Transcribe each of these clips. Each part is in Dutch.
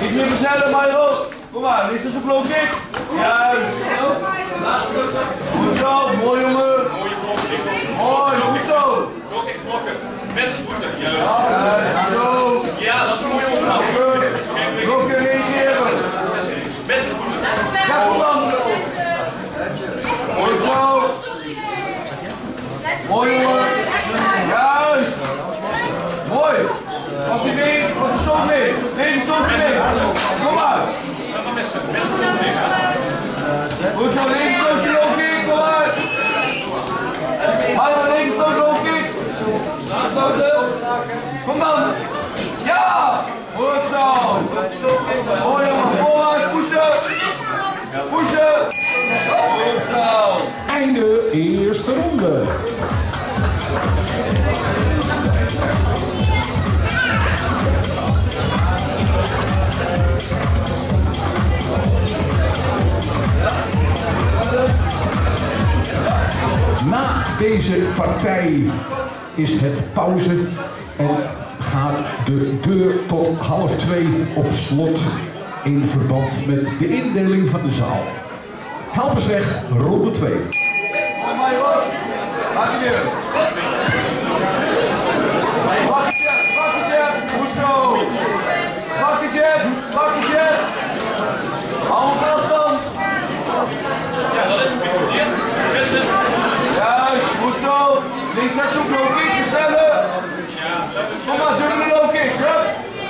Iets meer versnellen, Milo. Kom maar, links is een flow kick. Juist. Goed zo, mooi jongen. Mooi, goed zo. Blokken. Best blokken. Juist. Zo. Ja, dat is een mooie opgave. Blokken reageren. Best blokken. Ga goed dan. Goed zo. Mooi jongen. Juist. Mooi. Pas die been, pas de stoot mee. Nee, die stoot mee. Kom maar. Goed zo, links stootje low kick, kom maar. Hallo, links stoot low kick. Kom dan. Ja. Goed zo. Mooi jongen, voorwaarts, pushen. Pushen. Goed zo. Einde eerste ronde. Na deze partij is het pauze en gaat de deur tot 1:30 op slot in verband met de indeling van de zaal. Helpen zeg, ronde 2. Goed zo. Zwakketje. Hou op afstand. Ja, dat is een beetje. Beste. Juist, goed zo. Links zet zo'n low kick, versnellen. Kom maar, dubbele low kicks, hup.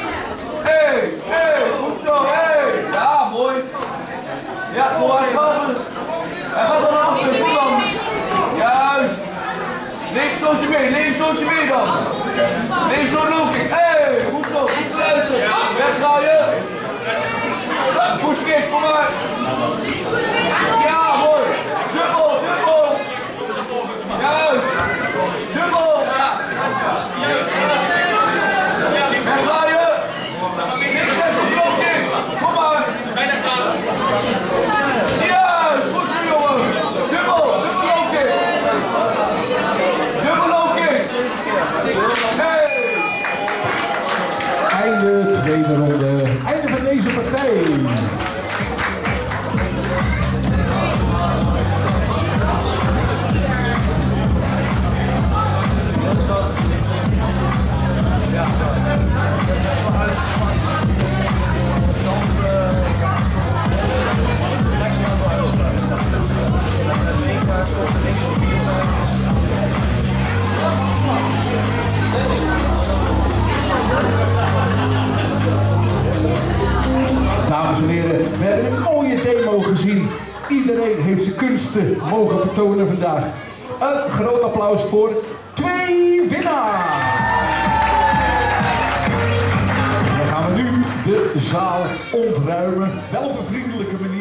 Hey, goed zo, hey. Ja, mooi. Ja, gewoon aanschaffen. Hij gaat dan naar achter, kom dan. Juist. Links stootje mee dan. Links stoot low kick, hey, goed zo, goed luisteren. Wegdraaien. Push kick, kom maar. Ja, mooi. Dubbel. Juist. Dubbel. Wegdraaien. Links zes, low kick. Kom maar. Bijna klaar. Juist, goed zo jongen. Dubbel low kick. Hey. Einde tweede ronde. Einde van deze partij. Dames en heren, we hebben een mooie demo gezien. Iedereen heeft zijn kunsten mogen vertonen vandaag. Een groot applaus voor 2 winnaars. Dan gaan we nu de zaal ontruimen. Wel op een vriendelijke manier.